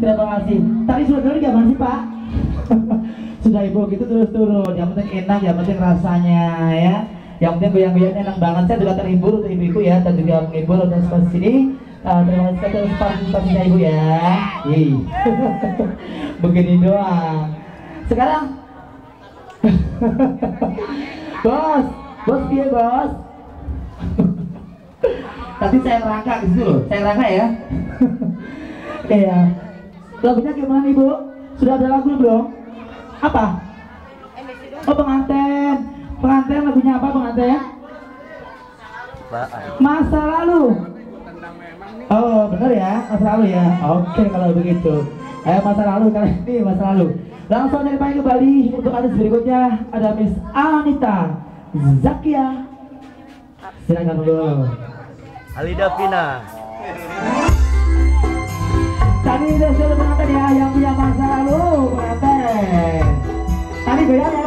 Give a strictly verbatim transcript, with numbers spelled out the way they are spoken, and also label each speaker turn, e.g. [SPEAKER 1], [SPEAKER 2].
[SPEAKER 1] Terima kasih. Tadi sudah turun gimana sih Pak? Sudah Ibu gitu terus turun. Yang penting enak, yang penting rasanya ya. Yang penting goyang-goyangnya enak banget. Saya juga terhibur untuk ibu-ibu ya, dan juga menghibur untuk seperti sini. Uh, terima kasih atas partisipasinya Ibu ya. Ih. Begini doang. Sekarang bos, bos dia bos. Tadi saya rangka di situ loh, saya rangka ya. Iya. Lagunya gimana Ibu? Sudah ada lagu belum? Apa? Oh pengantin. Pengantin lagunya apa pengantin? Masa lalu. Oh benar ya, masa lalu ya. Oke kalau begitu. Ayo masa lalu kali ini masa lalu. Langsung dari pagi kembali untuk artis berikutnya ada Miss Anita Zakia. Silakan dulu.
[SPEAKER 2] Alida Vina.
[SPEAKER 1] Tadi udah sudah pengantin ya yang punya masa lalu pengantin. Tadi goyang ya.